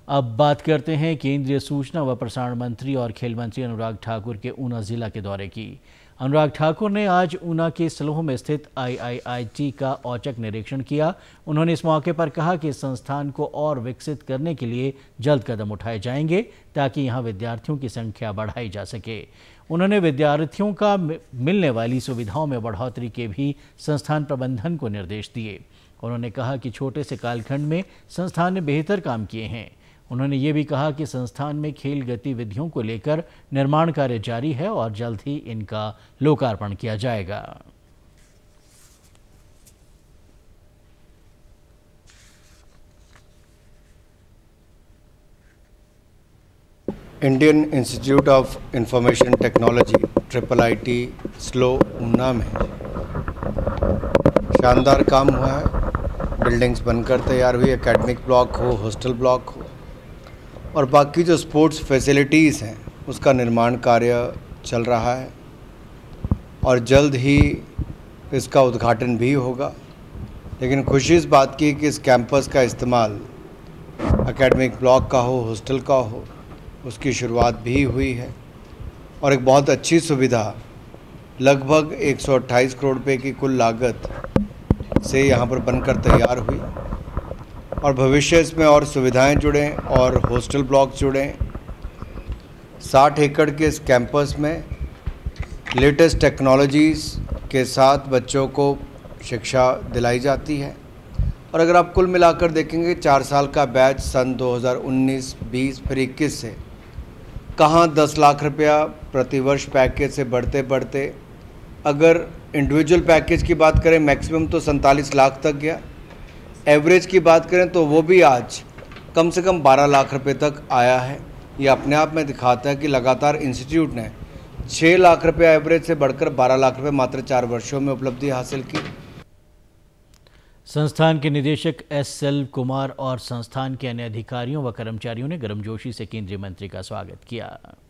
अब बात करते हैं केंद्रीय सूचना व प्रसारण मंत्री और खेल मंत्री अनुराग ठाकुर के ऊना जिला के दौरे की। अनुराग ठाकुर ने आज ऊना के सलोह में स्थित IIIT का औचक निरीक्षण किया। उन्होंने इस मौके पर कहा कि इस संस्थान को और विकसित करने के लिए जल्द कदम उठाए जाएंगे ताकि यहां विद्यार्थियों की संख्या बढ़ाई जा सके। उन्होंने विद्यार्थियों का मिलने वाली सुविधाओं में बढ़ोतरी के भी संस्थान प्रबंधन को निर्देश दिए। उन्होंने कहा कि छोटे से कालखंड में संस्थान ने बेहतर काम किए हैं। उन्होंने ये भी कहा कि संस्थान में खेल गतिविधियों को लेकर निर्माण कार्य जारी है और जल्द ही इनका लोकार्पण किया जाएगा। Indian Institute of Information Technology IIIT स्लो ऊना में शानदार काम हुआ है। बिल्डिंग्स बनकर तैयार हुई, एकेडमिक ब्लॉक हो, हॉस्टल ब्लॉक हो और बाकी जो स्पोर्ट्स फैसिलिटीज़ हैं उसका निर्माण कार्य चल रहा है और जल्द ही इसका उद्घाटन भी होगा। लेकिन खुशी इस बात की कि इस कैंपस का इस्तेमाल एकेडमिक ब्लॉक का हो, हॉस्टल का हो, उसकी शुरुआत भी हुई है और एक बहुत अच्छी सुविधा लगभग 128 करोड़ रुपए की कुल लागत से यहाँ पर बनकर तैयार हुई और भविष्य इसमें और सुविधाएं जुड़ें और हॉस्टल ब्लॉक जुड़ें। 60 एकड़ के इस कैंपस में लेटेस्ट टेक्नोलॉजीज़ के साथ बच्चों को शिक्षा दिलाई जाती है और अगर आप कुल मिलाकर देखेंगे 4 साल का बैच सन 2019, 20 फिर 21 से कहाँ 10 लाख रुपया प्रतिवर्ष पैकेज से बढ़ते बढ़ते अगर इंडिविजुअल पैकेज की बात करें मैक्सिमम तो 47 लाख तक गया। एवरेज की बात करें तो वो भी आज कम से कम 12 लाख रुपए तक आया है। ये अपने आप में दिखाता है कि लगातार इंस्टीट्यूट ने 6 लाख रुपये एवरेज से बढ़कर 12 लाख रुपए मात्र 4 वर्षों में उपलब्धि हासिल की। संस्थान के निदेशक SL कुमार और संस्थान के अन्य अधिकारियों व कर्मचारियों ने गर्मजोशी से केंद्रीय मंत्री का स्वागत किया।